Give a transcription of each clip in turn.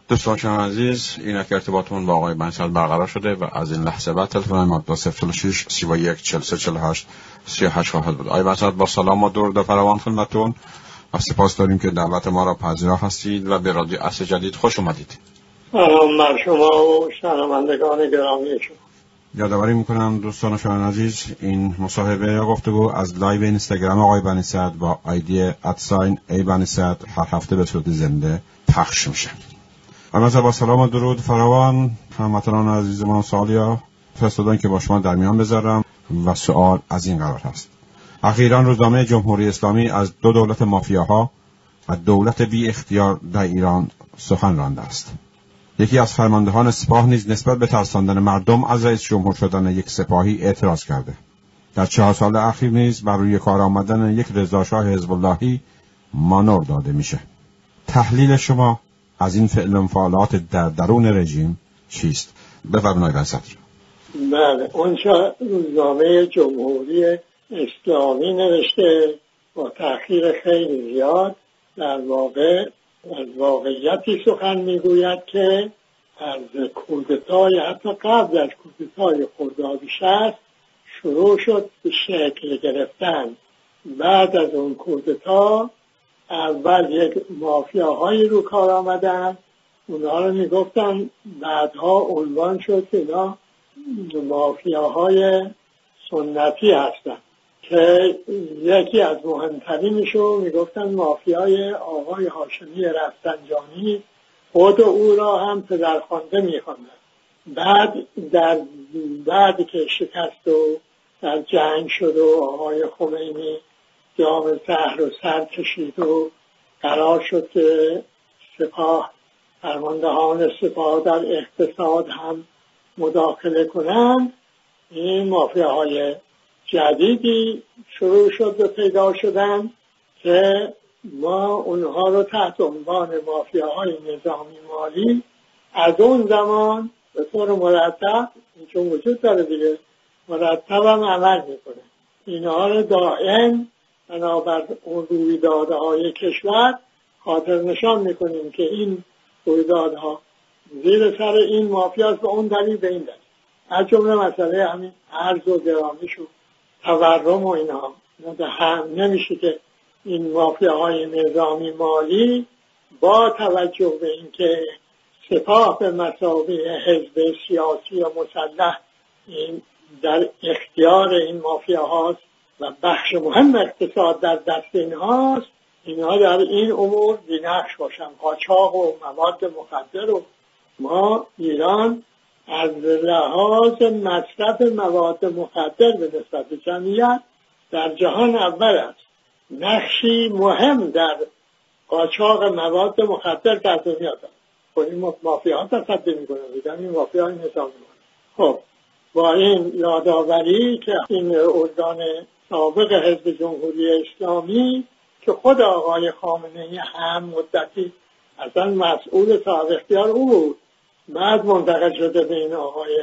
دوستان عزیز، اینک ارتباطمون با آقای بنی‌صدر برقرار شده و از این لحظه بعد تلفن ما با 046 31 43 48 38 خواهد بود. آقای بنی‌صدر، با سلام و درود فراوان خدمتتون و سپاس داریم که دعوت ما را پذیرا هستید و به رادیو عصر جدید خوش اومدید. سلام بر شما و شنوندگان گرامی شما. یادآوری میکنم دوستان شما عزیز، این مصاحبه یا گفتگو از لایو اینستاگرام آقای بنی‌صدر با آیدی @بنی‌صدر هر هفته به صورت زنده پخش میشه. البته با سلام و درود فراوان هموطنان عزیز ما، سوالیا فرستادن که با شما در میان بذارم و سوال از این قرار هست. اخیراً روزنامه جمهوری اسلامی از دو دولت مافیاها و دولت بی اختیار در ایران سخن رانده است. یکی از فرماندهان سپاه نیز نسبت به ترساندن مردم از رئیس جمهور شدن یک سپاهی اعتراض کرده. در 4 سال اخیر نیز بر روی کار آمدن یک رضاشاه حزب اللهی مانور داده میشه. تحلیل شما از این فعل و فعالات در درون رژیم چیست؟ بفرمایید بنی‌صدر. بله، اونجا روزنامه جمهوری اسلامی نوشته با تأخیر خیلی زیاد در واقع از واقعیتی سخن میگوید که از کودتای حتی قبل از کودتای خرداد 60 شروع شد به شکل گرفتن. بعد از اون کودتا اول یک مافیاهایی رو کار آمدن، اونها رو میگفتن، بعدها عنوان شد که اینا مافیاهای سنتی هستن که یکی از مهمترینشو میگفتن مافیای آقای هاشمی رفسنجانی، خود او را هم پدرخوانده میخواندن. بعد که شکست و در جنگ شد و آقای خمینی جام زهر و سر کشید و قرار شد که سپاه، فرماندهان سپاه در اقتصاد هم مداخله کنند، این مافیاهای جدیدی شروع شد و پیدا شدن که ما اونها رو تحت عنوان مافیاهای نظامی مالی از اون زمان به طور مرتب، چون وجود داره دیگه، مرتب هم عمل میکنه. اینها رو دائم بنابر اون رویدادهای کشور خاطر نشان میکنیم که این رویدادها زیر سر این مافیاست به اون دلیل به این دلیل. از جمله مسئله همین ارز و گرامیش و تورم و اینها هم نمیشه که این مافیاهای نظامی مالی با توجه به اینکه سپاه به مثابه حزب سیاسی و مسلح این در اختیار این مافیاهاست و بخش مهم اقتصاد در دست اینهاست، اینها در این امور بی‌نقش باشن. قاچاق و مواد مخدر و ما ایران از لحاظ مصرف مواد مخدر به نسبت جمعیت در جهان اول است. نقشی مهم در قاچاق مواد مخدر در دنیا دارد. خب این مافیاها تصدی میکنه، دیدن این مافیاهای نظامی. خب با این یادآوری که این ارگان سابق حزب جمهوری اسلامی که خود آقای خامنه‌ای هم مدتی اصلا مسئول صاحب اختیار او بود، بعد منتقل شده به این آقای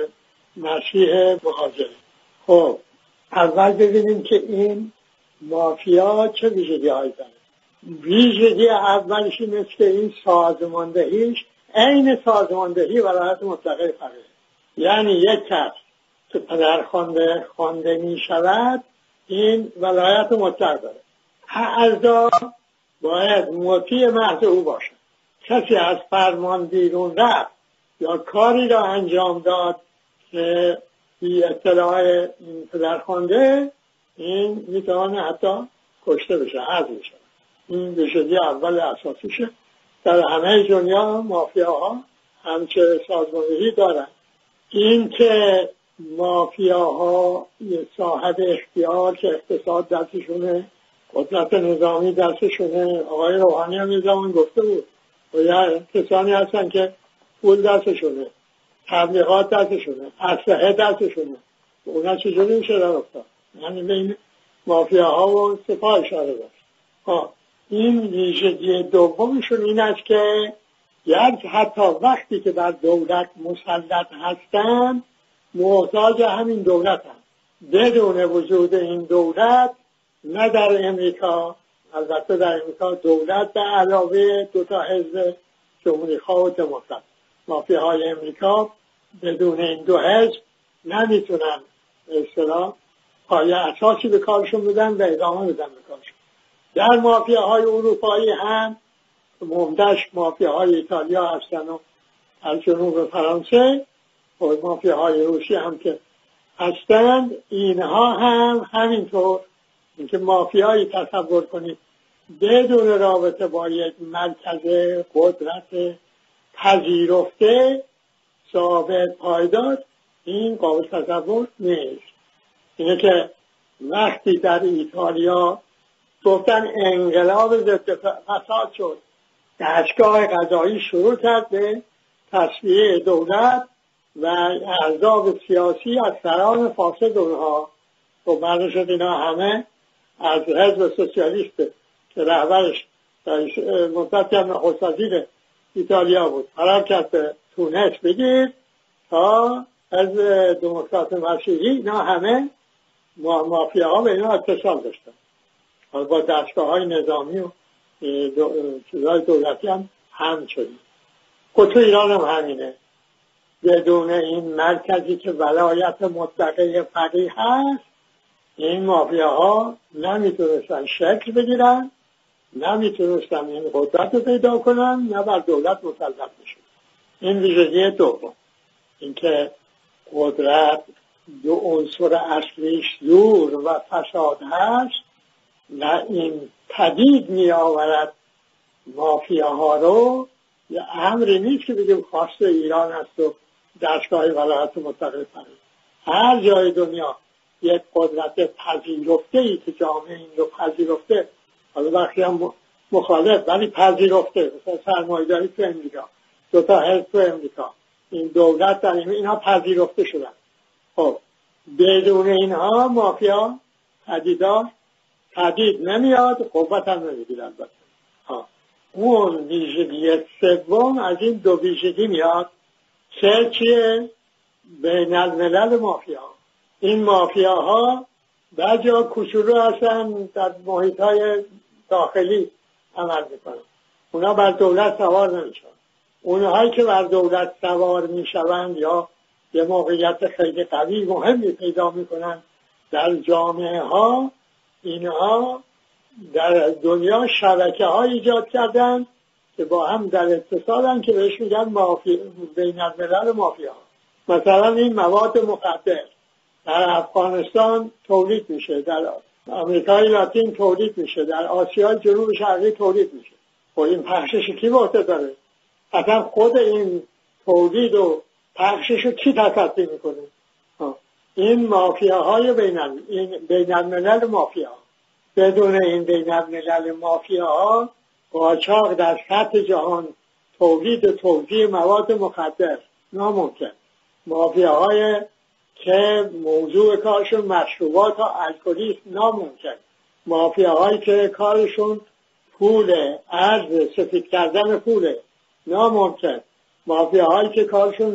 مسیح مهاجری. خب اول ببینیم که این مافیا چه ویژگی هایی داره. ویژگی اولش اینه که این سازماندهیش عین سازماندهی ولایت مطلقه فقیه، یعنی یک کس که پدرخوانده خوانده می شود این ولایت مطلق داره. اعضا باید مطیع محض او باشد. کسی از فرمان بیرون رفت یا کاری را انجام داد که بی اطلاع این پدرخوانده، این میتوانه حتی کشته بشه، حذف بشه. این ویژگی اول اساسیشه. در همه دنیا مافیاها همچه سازماندهی دارن. این که مافیاها صاحب اختیار که اقتصاد دستشونه، قدرت نظامی دستشونه، آقای روحانی هم یه زمان گفته بود یا کسانی هستن که پول دستشونه، تبلیغات دستشونه، اسلحه دستشونه، اونا چجوری میشه در افتاد؟ یعنی بین مافیاها و سپاه اشاره داشت. این ویژگی دومشون این است که یعنی حتی وقتی که بر دولت مسلط هستن محتاج همین دولت هم. بدون وجود این دولت، نه در امریکا، البته در امریکا دولت به علاوه 2 حزب جمهوری خواه و دموکرات. مافیاهای امریکا بدون این دو حزب نمیتونن به اصطلاح پایه اساسی به کارشون بدن و ادامه بدن به کارشون. در مافیاهای اروپایی هم مهمتش مافیاهای ایتالیا هستن و از جنوب فرانسه و مافیاهای روسی هم که هستند. اینها هم همینطور. اینکه مافیایی تصور کنید بدون رابطه با یک مرکز قدرت پذیرفته ثابت پایدار، این قابل تصور نیست. اینه که وقتی در ایتالیا گفتن انقلاب ضد فساد شد، دستگاه قضایی شروع کرد به تصفیه دولت و احزاب سیاسی از سران فاسد اونها و معلوم شد اینا همه از حزب سوسیالیست که رهبرش مدتی هم نخست وزیر ایتالیا بود قرار کرد به تونس بگیر تا از دموکرات مسیحی. اینا همه مافیاها به اینا اتصال داشتن با دستگاه های نظامی و چیزهای دولتی هم شدیم. تو ایران هم همینه. بدون این مرکزی که ولایت مطلقه فقیه هست این مافیاها نمیتونستن شکل بگیرن، نمیتونستن این قدرت رو پیدا کنن، نه بر دولت مسلط بشن. این ویژگی دوم. اینکه قدرت دو عنصر اصلیش زور و فساد هست، نه این پدید می آورد مافیاها رو. یه امری نیست که بگیم خاص ایران است و دستگاه ولایت مطلقه فقیه. هر جای دنیا یک قدرت پذیرفته ای که جامعه این رو پذیرفته، حالا وقتی هم مخالف ولی پذیرفته، مثلا سرمایه‌داری تو امریکا، دو تا حزب تو امریکا، این دولت در اینها پذیرفته شدن. خب بدون اینها مافیا پدید نمیاد، قوت هم نمیگیرن. البته اون ویژگی سوم از این دو ویژگی میاد که چیه؟ بین الملل مافیا. این مافیاها در جا کوچولو هستن، در محیط‌های داخلی عمل میکنن. اونا بر دولت سوار نمیشن. اونهایی که بر دولت سوار میشوند یا یه موقعیت خیلی قوی مهمی پیدا میکنن در جامعه ها، اینها در دنیا شبکه ها ایجاد کردن که با هم در اتصالن که بهش میگن بین الملل مافیا. مثلا این مواد مخدر در افغانستان تولید میشه، در امریکای لاتین تولید میشه، در آسیای جنوب شرقی تولید میشه. و این پخشش کی واسه داره؟ اصلا خود این تولید و پخشش رو کی تصدی میکنه؟ این مافیاهای بین الملل مافیا. بدون این بین الملل مافیاها قاچاق در سطح جهان، تولید و توزیع مواد مخدر ناممکن. مافیاهای که موضوع کارشون مشروبات و الکلی ناممکن. مافیاهایی که کارشون پول، ارز، سفید کردن پول ناممکن. مافیاهایی که کارشون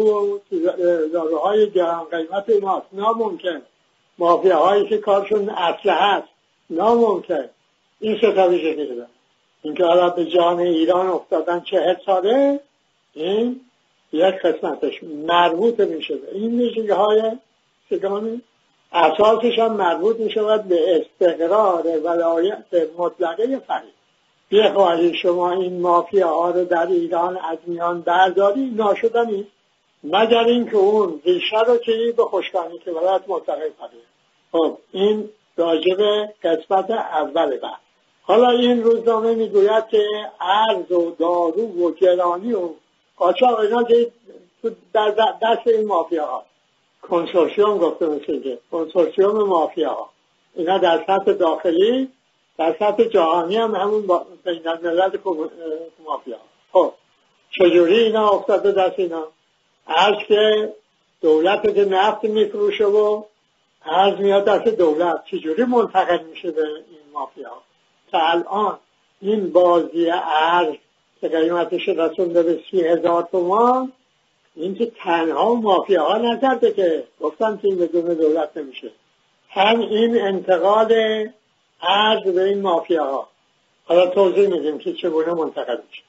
داروهای گران قیمت ایناست ناممکن. مافیاهایی که کارشون اسلحه است ناممکن. این سه تا ویژگی دارن. اینکه حالا به جان ایران افتادن 40 ساله، این یک قسمتش مربوط میشه به این ویژگی‌های سگانی. اساسش هم مربوط میشود به استقرار ولایت مطلقه فقیه. بخواهید شما این مافیاها رو در ایران از میان برداری، ناشدنی مگر اینکه اون ریشه رو که به خشکانی که ولایت مطلقه فقیه. خب این راجب قسمت اول بحث. حالا این روزنامه میگوید که ارز و دارو و گرانی و قاچاق اینا که در دست این مافیاها، کنسورسیوم گفته میشه که کنسورسیوم مافیاها، اینا در سطح داخلی، در سطح جهانی هم همون بین الملل مافیاها. خب چجوری اینا افتاده دست اینا؟ ارز که دولت که نفت میفروشه و ارز میاد دست دولت، چجوری منتقل میشه به این مافیاها؟ که الان این بازی ارز که قیمتش رسونده به 30,000 تومان، این که تنها مافیاها نکرده که گفتن که این بدون دولت نمیشه، هم این انتقال ارز به این مافیاها. حالا توضیح میدیم که چگونه منتقل میشه.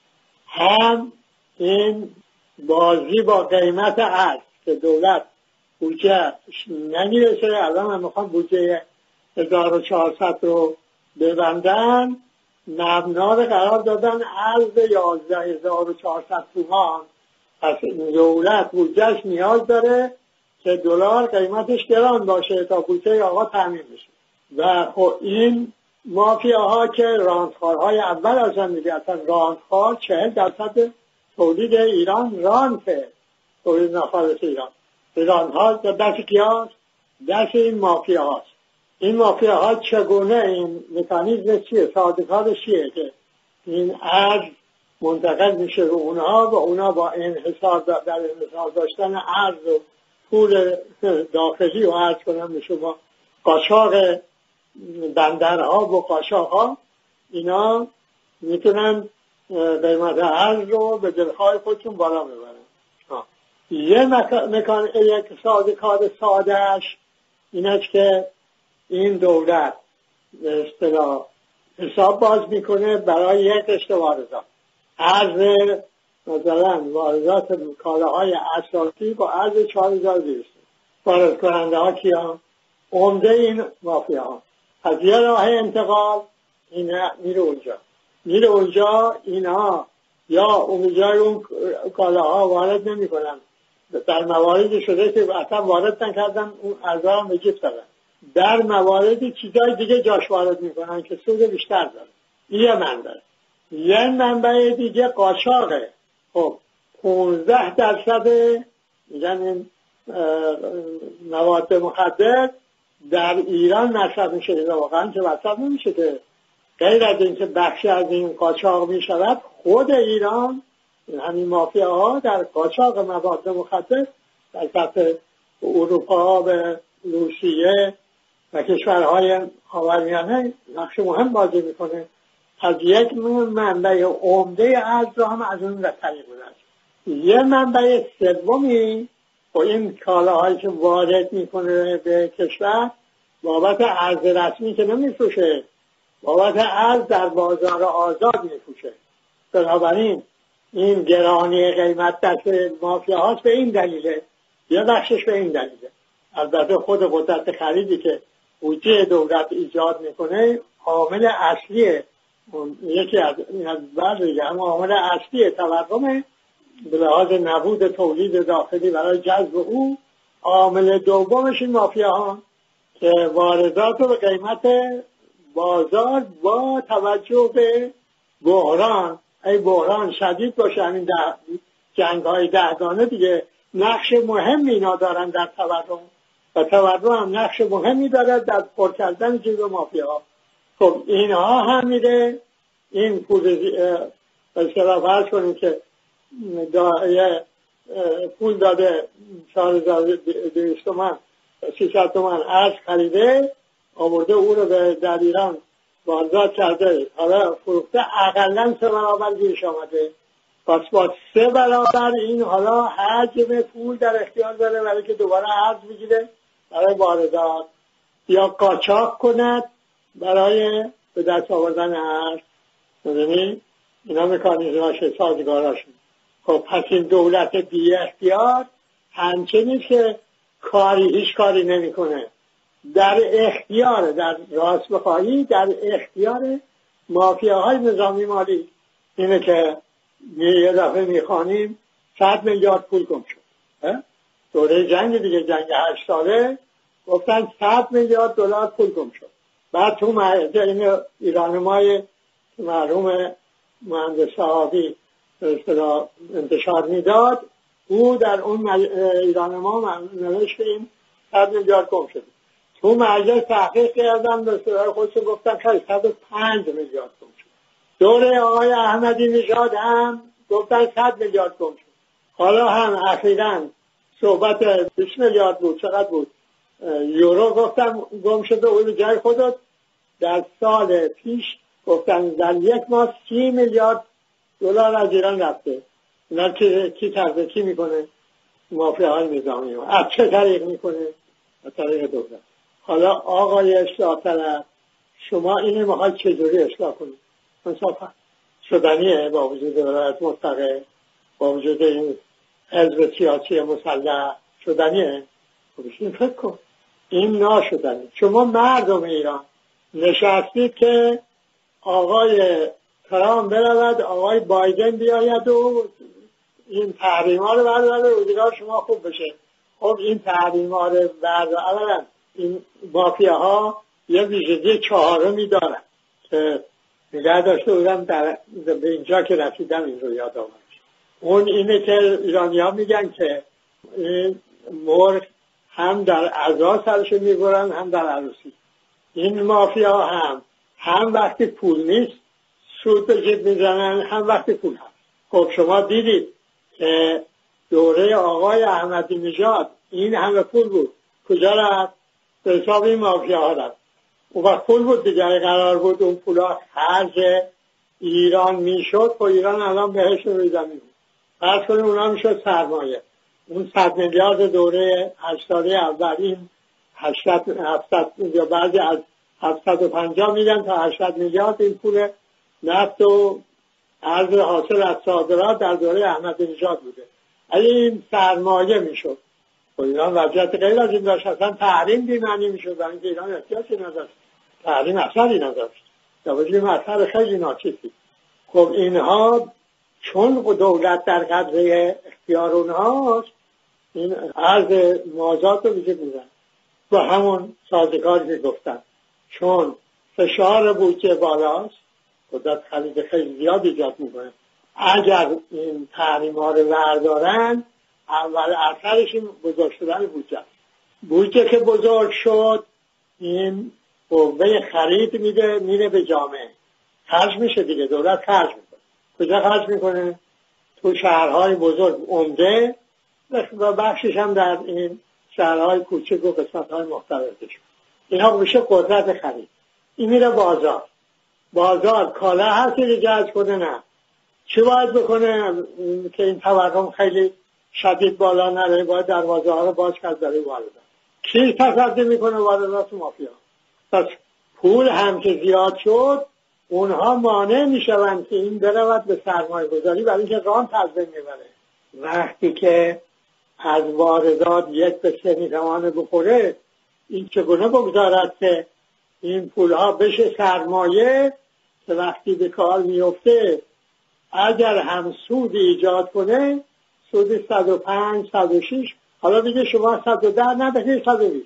هم این بازی با قیمت ارز که دولت بودجه نمیرسه، الان من میخوام بودجه 1400 رو ببندن، مبنا رو قرار دادن ارز 11400 تومان. پس دولت بودجهش نیاز داره که دلار قیمتش گران باشه تا بودجه آقا تامین بشه. و خب این مافیاها که رانتخوارهای اول هستن دیگه، اصلا رانتخوار 40% تولید ایران رانته، تولید ناخالص ایران. رانتها دست کیاست؟ دست این مافیاهاست. این مافیاها چگونه این مکانیزم چیه؟ سازوکارش چیه که این ارز منتقل میشه رو اونها و اونها با انحصار در انحصار داشتن ارز و پول داخلی و ارز کنم به شما قاچاق بندرها و قاچاقها، اینا میتونن قیمت ارز رو به دلخواه خودشون بالا ببرن. یک سازوکار سادهش ایناست که این دولت به اصطلاح حساب باز میکنه برای یک رشته واردات. ارز مثلا واردات کالاهای اساسی با ارز 4200 وارد کننده ها کیا؟ عمده این مافیا ها. از یه راه انتقال این میره اونجا اینا یا اونجا اون کالاها وارد نمی کنن، در مواردی شده که اصلا وارد نکردن اون ارزا هم به جیب دارن، در مواردی چیزای دیگه جاش وارد میکنن که سود بیشتر داره. یه منبع. یه منبع دیگه قاچاقه. خب 15% میگن این مواد مخدر در ایران مصرف میشه، واقعا که مصرف نمیشه که غیر از اینکه بخشی از این قاچاق میشود، خود ایران همین مافیاها در قاچاق مواد مخدر در سطح اروپا به روسیه و کشورهای خاورمیانه نقش مهم بازی میکنه. از یک منبع عمده ارز رو هم از اون طریق گذشت. یه منبع سومی با این کالاهایی که وارد میکنه به کشور بابت ارز رسمی که نمیفروشه، بابت ارز در بازار آزاد میفروشه. بنابراین این گرانی قیمت دست مافیا هاست به این دلیله، یه بخشش به این دلیله. البته خود قدرت خریدی که بودجه دولت ایجاد میکنه عامل اصلیه، یکی از بعضی عامل اصلی تورم به لحاظ نبود تولید داخلی برای جذب او. عامل دومش این مافیاها که واردات رو به قیمت بازار با توجه به بحران، ای بحران شدید باشه، همین جنگ‌های دهگانه دیگه نقش مهمی اینا دارن در تورم و تورم هم نقش مهمی داره در پر کردن جیب مافیاها. خب اینها هم میره این پول اصطلاح فرض کنیم که پول داده 4200 تومان 300 تومان ارز خریده آورده او رو در ایران واردات کرده، حالا فروخته اقلا 3 برابر گیرش آمده، پس با 3 برابر این حالا حجم پول در اختیار داره برای که دوباره ارز بگیره برای واردات یا قاچاق کند برای به دست آوردن ارز. می‌دونی اینا مکانیزم‌هاشه، سازگاراشون. خب پس این دولت بی اختیار همچنین که هیچ کاری نمی‌کنه، در اختیار، در راست بخواهی در اختیار مافیاهای نظامی مالی اینه که یه دفعه میخوانیم 100 میلیارد پول گم شد. دوره جنگ دیگه، جنگ 8 ساله، گفتن 100 میلیارد دلار پول گم شد. بعد تو این ایرانمای مرحوم مهندس صحابی انتشار میداد، او در اون ایرانما نوشت این 100 میلیارد گم شد. تو مجلس تحقیق کردن به صورت خودشون گفتن خیلی 105 میلیارد گم شد. دوره آقای احمدی نژاد هم گفتن 100 میلیارد گم شد. حالا هم اخیراً صحبت 20 میلیارد بود، چقدر بود یورو گفتن گم شده. اون جای خودت در سال پیش گفتن در یک ماه 30 میلیارد دلار از ایران رفته. اینا کی ترزکی میکنه؟ مافیاهای نظامی. از چه طریق میکنه؟ از طریق دولت. حالا آقای اصلاح طلب، شما اینو میخواید چجوری اصلاح کنید؟ انصافا شدنیه با وجود ولایت مطلقه، با وجود این حزب سیاسی مسلح شدنیه. بشین فکر کن، این ناشدنی. شما مردم ایران نشستید که آقای ترامپ برود، آقای بایدن بیاید و این تحریم‌ها رو برداره، روزگار شما خوب بشه. خب این تحریم‌ها رو برداره، اولا این مافیاها یه ویژگی چهارمی دارن که نگه داشته بودم به اینجا که رسیدم این رو یاد آورد. اون اینه که ایرانی‌ها میگن که این مرغ هم در عزا سرش میبرن هم در عروسی. این مافیا هم وقتی پول نیست سود به جیب میزنن، هم وقتی پول هست. خب شما دیدید که دوره آقای احمدی نژاد این همه پول بود، کجا رفت؟ به حساب این مافیا ها رفت. اون وقت پول بود دیگه، قرار بود اون پولا خرج ایران میشد، خب ایران الان بهش روی زمین بود. فرض کنیم اونا میشد سرمایه. اون 100 میلیارد دوره 8 ساله اول، این 700 یا بعضی از 750 میدن تا 800 میلیارد این پول نفت و ارز حاصل از صادرات در دوره احمدی نژاد بوده. اگه این سرمایه میشد و ایران وضعیت غیر از این داشت، اصلا تحریم بی‌معنی میشد، برای اینکه ایران احتیاجی نداشت، تحریم اثری نداشت، یا بجیم اثر خیلی ناچیزی. خب اینها چون دولت در قدر اختیار اونهاست، این ارز موازات رو وجود میدن و همون سازگاری که گفتن، چون فشار بودجه بالاست، قدرت خرید خیلی زیاد ایجاد میکنه. اگر این تحریم ها رو بردارن، اول اثرش این بزرگ شدن بودجه که بزرگ شد، این قوه خرید میره به جامعه، خرج میشه دیگه. دولت خرج میکنه. کجا خرج میکنه؟ تو شهرهای بزرگ عمده و بخشش هم در این شهرهای کوچک و قسمت‌های مختلفش. اینا میشه قدرت خرید. این میره بازار کالا هست که جذب کنه. نه چی باید بکنه که این تورم خیلی شدید بالا نره؟ باید دروازه ها رو باز کرد برای واردات. کی تصدی میکنه؟ واردات مافیا. پس پول هم که زیاد شد، اونها مانع میشوند که این برود به سرمایه گذاری، برای اینکه رانت از بین میبره. وقتی که از واردات 1/3 میتوانه بخوره، این چگونه بگذارد که این پولها بشه سرمایه که وقتی به کار میفته اگر هم سود ایجاد کنه، سود 105 106، حالا دیگه شما 110 ندهید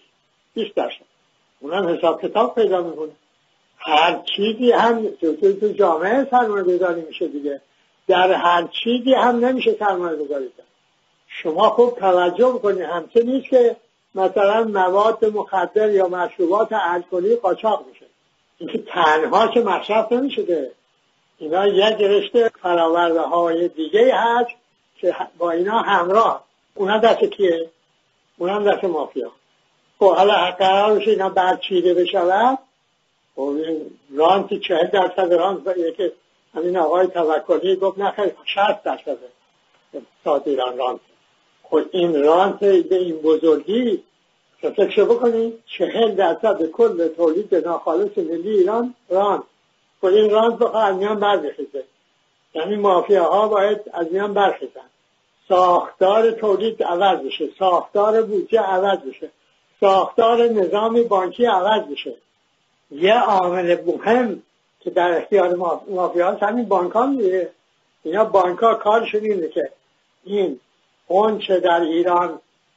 120 اونم حساب کتاب پیدا میکنه. هر چیزی هم تو جامعه سرمایه گذاری میشه دیگه، در هر چیزی هم نمیشه سرمایه گذاری کرد. شما خوب توجه بکنید، همچه نیست که مثلا مواد مخدر یا مشروبات الکلی قاچاق میشه، اینکه تنها که مصرف نمیشه، اینا یک رشته فراورده های دیگه هست که با اینا همراه. اونا دست کیه؟ اونا هم دست مافیا. خب حالا قرار بشه اینا برچیده بشود، خب رانت 40% رانت که همین آقای توکلی گفت نخیر 60% اقتصاد ایران رانت. خود این رانت به این بزرگی فکر بکنید 40% کل تولید ناخالص ملی ایران رانت. خود این رانت بخواه از میان برخیزه، یعنی مافیاها باید از میان برخیزن. ساختار تولید عوض بشه، ساختار بودجه عوض بشه، ساختار نظام بانکی عوض بشه. یه عامل مهم که در اختیار مافیاست همین بانک‌ها میره. اینا بانک‌ها کارشون اینه که این اون چه در ایران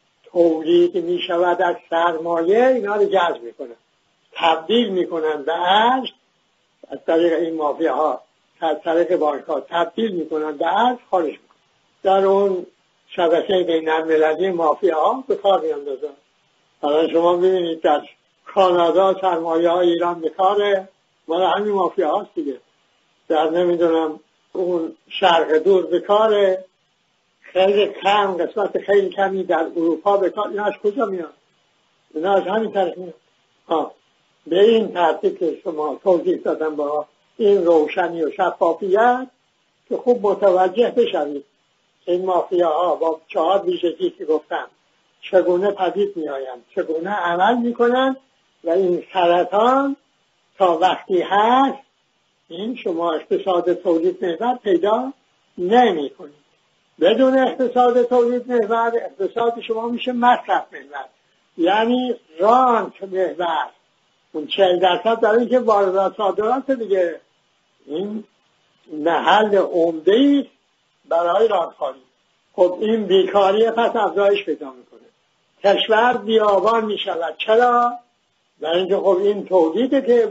تولید میشود از سرمایه، اینا رو جذب میکنن، تبدیل میکنن به ارز. از طریق این مافیاها از طریق بانک‌ها تبدیل میکنن به ارز، خارج میکنن. در اون شبکه بین‌المللی مافیاها به کار میاندازن. حالا شما ببینید در کانادا سرمایه های ایران به کاره، مال همین مافیا هاست دیگه. در نمیدونم اون شرق دور به کاره، خیلی کم، قسمت خیلی کمی در اروپا به کار. اینا از کجا میاد؟ اینا از همین طریق میاد. به این ترتیب که شما توضیح دادم با این روشنی و شفافیت که خوب متوجه بشوید این مافیاها با 4 ویژگی که گفتم چگونه پدید می آیند، چگونه عمل می کنند و این سرطان تا وقتی هست این شما اقتصاد تولید محور پیدا نمی کنید. بدون اقتصاد تولید محور اقتصاد شما میشه مصرف محور، یعنی رانت محور. اون 40% برای اینکه واردات صادرات دیگه. این محل عمده‌ای است برای رانتخواری. خب این بیکاری پس افزایش پیدا میکنه، کشور بیابان میشود. چرا؟ برای اینکه خب این تولیده که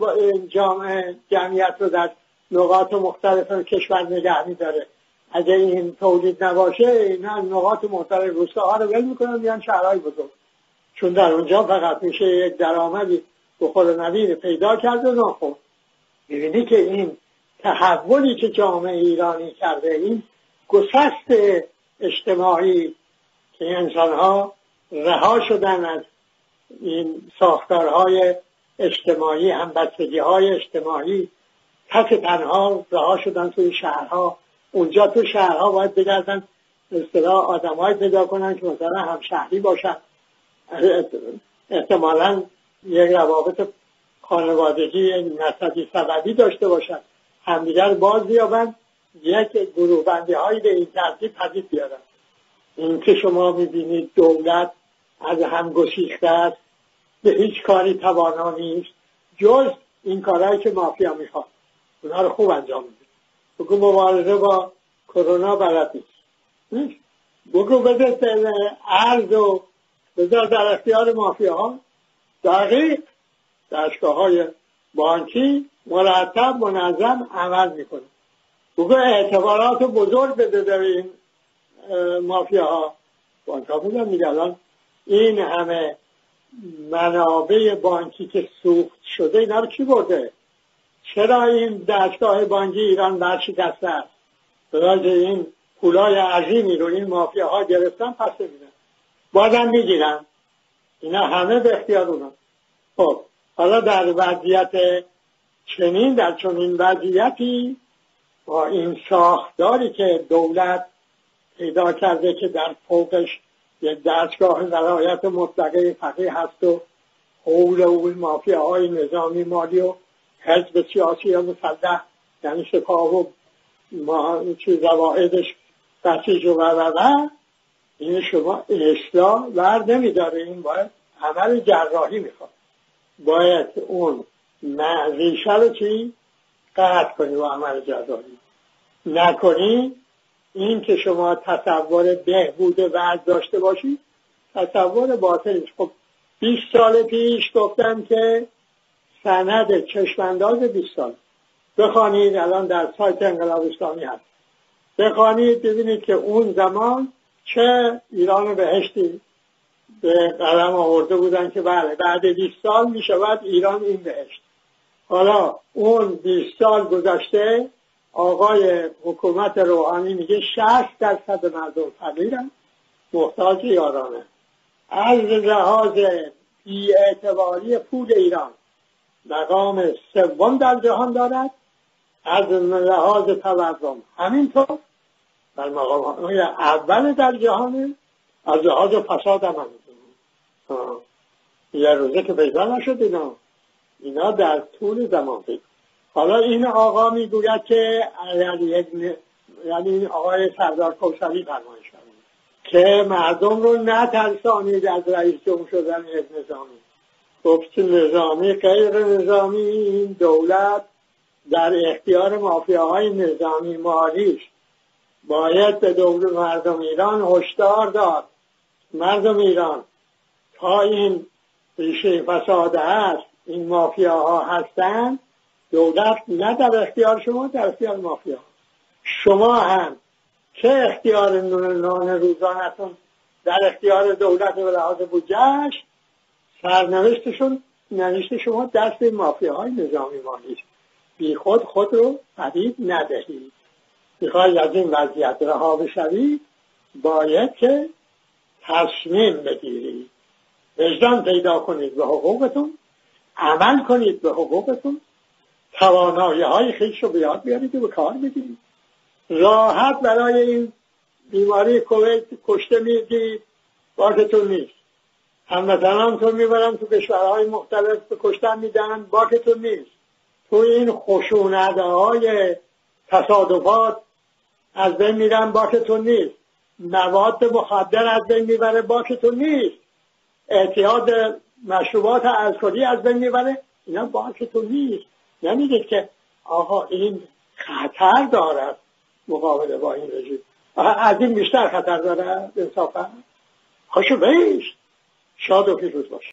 جمعیت رو در نقاط مختلف کشور نگه میداره. اگه این تولید نباشه اینا نقاط مختلف روستاها رو ول میکنن میان شهرهای بزرگ، چون در اونجا فقط میشه یک درآمدی بخور و نوید پیدا کرد و ناخورد. میبینی که این تحولی که جامعه ایرانی کرده، این گسست اجتماعی که انسانها رها شدن از این ساختارهای اجتماعی، همبستگی‌های اجتماعی، تک تنها رها شدن توی شهرها. اونجا تو شهرها باید بگردن اصطلاح آدم‌های پیدا کنن که مثلا همشهری باشن، احتمالاً یک روابط خانوادگی نسبی سببی داشته باشن، همدیگر باز بیابن، یک گروه بندی هایی به این ترتیب پدید بیارن. این که شما میبینید دولت از هم گسیخته است، به هیچ کاری توانا نیست جز این کارهایی که مافیا میخواد، اونها رو خوب انجام میده. بگو مبارزه با کرونا بلد نیست، بگو بده ارز و بذار در اختیار مافیاها. دقیق دستگاه‌های بانکی مرتب منظم عمل میکنه. بگو اعتبارات بزرگ بده در این مافیاها. بانک‌ها بودن میگه الان این همه منابع بانکی که سوخت شده اینا رو کی برده؟ چرا این دستگاه بانکی ایران برشکسته است؟ برای این پولای عظیمی رو این مافیاها گرفتن پس میدن، بازم میگیرن. اینا همه به اختیار اونا. خب حالا در وضعیت چنین، در چنین وضعیتی با این ساختاری که دولت پیدا کرده که در فوقش یک دستگاه ولایت مطلقه فقیه هست و حول اون مافیاهای نظامی مالی و حزب سیاسی یا مسلح، یعنی سپاه و زواهدش بسیج و این شما اصلاح ور نمیداره. این باید عمل جراحی میخواد. باید اون ریشه رو قطع کنی و عمل جراحی نکنی. این که شما تصور بهبود وضع داشته باشی تصور باطلیست. خب 20 سال پیش گفتن که سند چشمانداز 20 سال بخوانید، الان در سایت انقلاب اسلامی هست، بخوانید ببینید که اون زمان چه ایران بهشتی به قلم آورده بودن که بله بعد 20 سال می شود ایران این بهشت. حالا اون 20 سال گذشته، آقای حکومت روحانی میگه 60% مردم فقیرن، محتاج یارانه. از لحاظ بی‌اعتباری پول ایران مقام سوم در جهان دارد، از لحاظ تورم همینطور در مقام اول در جهانه، از لحاظ فساد هم همینطور. یه روزه که پیدا نشد اینا در طول زمان پیدا. حالا این آقا میگوید که یعنی این آقای سردار کوثری فرمایش کرده که مردم رو نترسانید از رئیس جمهور شدن یک نظامی. گفت نظامی غیر نظامی، این دولت در اختیار مافیاهای نظامی مالیش. باید به دولت مردم ایران هشدار داد. مردم ایران تا این ریشه فساد هست، این مافیاها هستن، دولت نه در اختیار شما، در اختیار مافیا. شما هم که اختیار نان روزانتون در اختیار دولت و لحاظ بودجهش، سرنوشتشون نوشته شما دست مافیاهای نظامی مالی. بی خود رو فریب ندهید. میخواید از این وضعیت رها بشوید، باید که تصمیم بگیرید، وجدان پیدا کنید به حقوقتون، عمل کنید به حقوقتون، توانایی های خویش رو به یاد بیارید و به کار بگیرید. راحت برای این بیماری کووید کشته میگیرید، باکتون نیست. هموطنانتون میبرن تو کشورهای مختلف به کشتن میدن، باکتون نیست. تو این خشونت‌های تصادفات از بین میرن، باکتون نیست. مواد مخدر از بین میبره، باکتون نیست. اعتیاد مشروبات الکلی از بین میبره، اینا باکتون نیست. نمیگید که آقا این خطر دارد مقابله با این رژیم. از این بیشتر خطر دارد انصافا؟ خوشو بیش. شاد و پیروز باش.